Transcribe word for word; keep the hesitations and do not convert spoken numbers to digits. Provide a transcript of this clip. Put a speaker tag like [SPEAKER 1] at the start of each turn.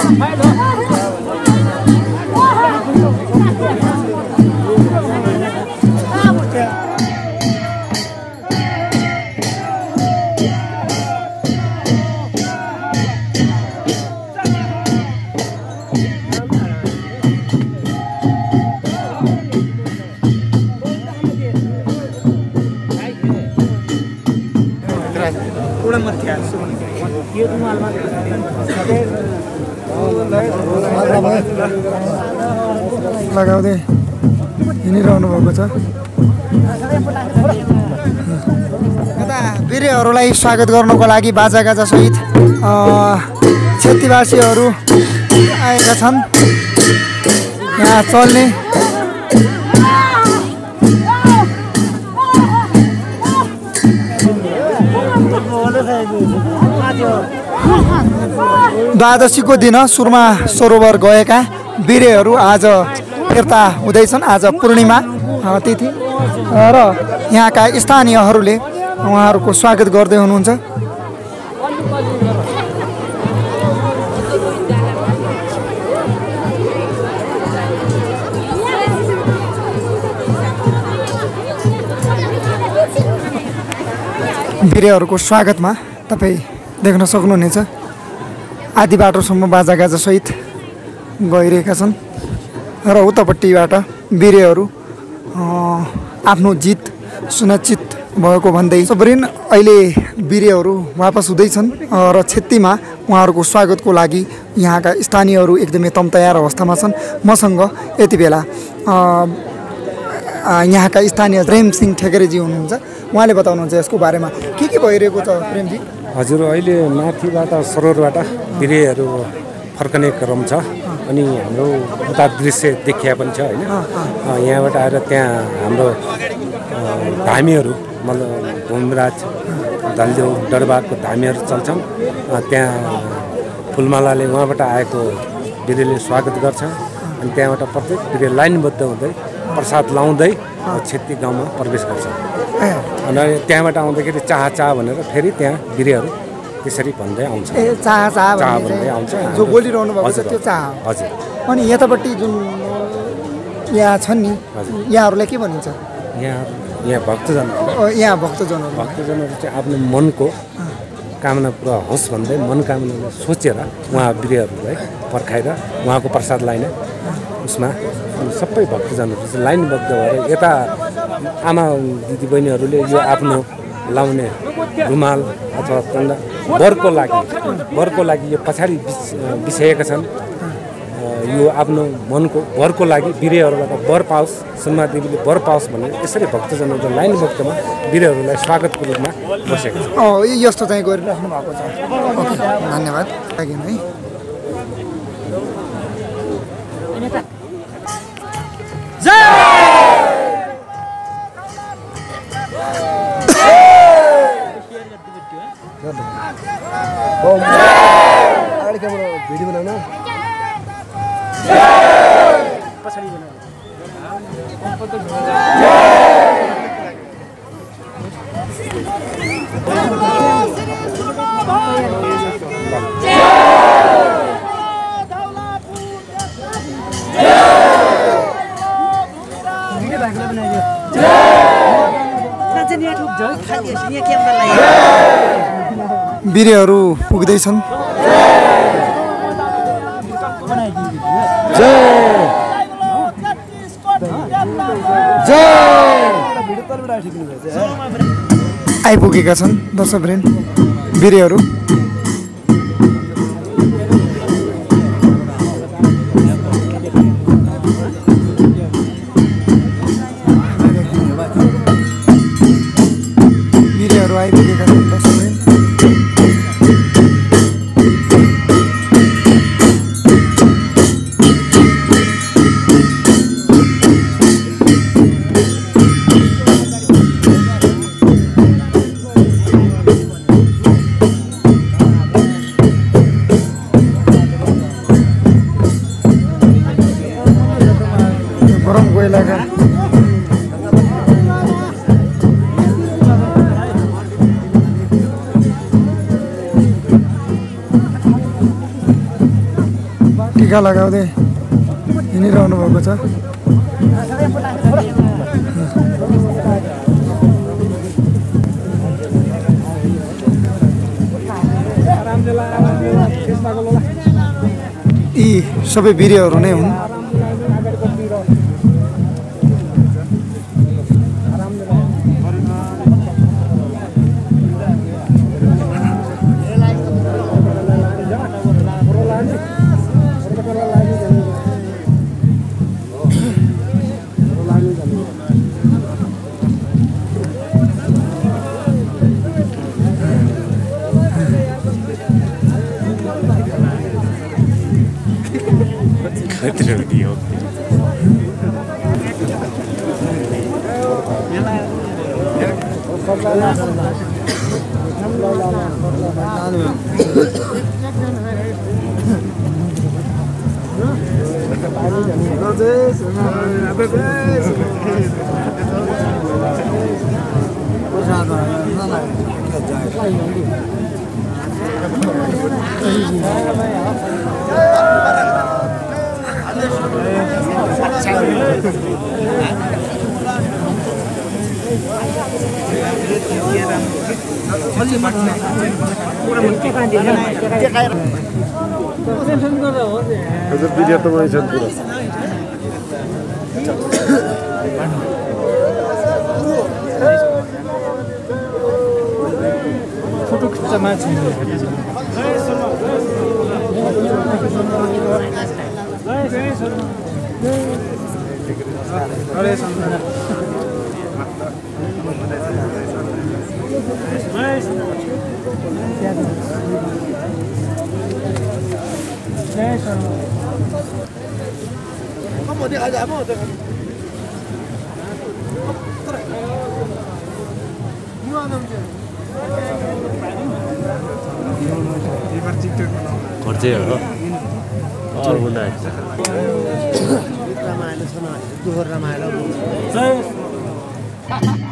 [SPEAKER 1] लगाउँदै हिँडिरहनु भएको छ। यता वीरहरूलाई स्वागत गर्नको लागि बाजागाजा सहित क्षेत्रीवासीहरू आएका छन्। यहाँ चल्ने द्वादशीको दिन सुरमा सरोवर गएका वीरहरू आज फिर्ता हुँदैछन्। आज पूर्णिमा तिथि र यहाँका स्थानीयहरूले उहाँहरूको स्वागत गर्दै हुनुहुन्छ। वीरहरूको स्वागतमा तपाईँ देख्न सक्नुहुनेछ आधी बाटोसम्म बाजागाजा सहित गइरहेका छन् र उतापट्टिबाट वीरहरू आफ्नो जित सुनिश्चित भएको भन्दै सबरिन अहिले वीरहरू वापस हुँदैछन् र छेत्तीमा उहाँहरूको स्वागतको लागि यहाँका स्थानीयहरू एकदमै तमतयार अवस्थामा छन्। मसँग यति बेला यहाँका स्थानीय प्रेमसिंह ठेकेरेजी हुनुहुन्छ। उहाँले बताउनुहुन्छ यसको बारेमा के के भइरहेको छ। प्रेमजी
[SPEAKER 2] हजुर, अहिले माथिबाट सरोवरबाट वीरहरू फर्कने क्रम छ अनि हाम्रो उता दृश्य देखिया पनि छ होइन। यहाँबाट आएर त्यहाँ हाम्रो धामीहरू मतलब भूमिराज दलदेव डरबाको धामीहरू चल्छन्। त्यहाँ फुलमालाले उहाँबाट आएको वीरले स्वागत गर्छ अनि त्यहाँबाट प्रत्येक वीर लाइनबद्ध हुँदै प्रसाद लाउँदै छेत्री गाउँमा प्रवेश गर्छ। अनि त्यहाँबाट आउँदाखेरि चाह चाह भनेर फेरि त्यहाँ वीरहरू त्यसरी भन्दै आउँछ।
[SPEAKER 1] ए चाह चाह
[SPEAKER 2] भन्दै आउँछ
[SPEAKER 1] जो बोलिरहनु भएको छ त्यो चाह।
[SPEAKER 2] हजुर।
[SPEAKER 1] अनि यतापट्टि जुन यहाँ छन् नि यहाँहरूलाई के भनिन्छ?
[SPEAKER 2] यहाँ यहाँ भक्तजन
[SPEAKER 1] यहाँ भक्तजनहरू
[SPEAKER 2] भक्तजनहरू चाहिँ आफ्नो मनको कामना पुरा होस् भन्दै मनोकामना सोचेर उहाँ वीरहरूलाई पर्खाएर उहाँको प्रसाद लाइन उसमा सबै भक्तजनहरू चाहिँ लाइनबद्ध भएर यता आमा दिदीबहिनीहरूले यो आफ्नो लाउने रुमाल अथवा तन्दा वरको लागि वरको लागि यो पछाडि बिछाएका छन्। यो आफ्नो मनको वरको लागि वीरहरूबाट वर पाओस्, सुनमा देवीले वर पाओस् भनेर यसरी भक्तजनहरू लाइनबद्धमा वीरहरूलाई स्वागतको रूपमा बसेका छन्।
[SPEAKER 1] अँ यस्तो चाहिँ गरिराख्नु भएको छ। ओके, धन्यवाद। लागि है
[SPEAKER 3] भिडियो बनाना
[SPEAKER 1] वीरहरू पुग्दैछन्। आइपुगेका छन् दर्शकवृन्द वीरहरू। वीरहरू आइपुगेका छन् दर्शकवृन्द। टिका लगाउँदै हिँडिरहनु भएको छ। यी सबै बिरेहरू नै हुन्।
[SPEAKER 3] भिडियो त मैले छ पुरा
[SPEAKER 1] फोटो खिच्नमा छैन।
[SPEAKER 4] खर्चै हो
[SPEAKER 3] रमाइलो छ न, दुःख रमाइलो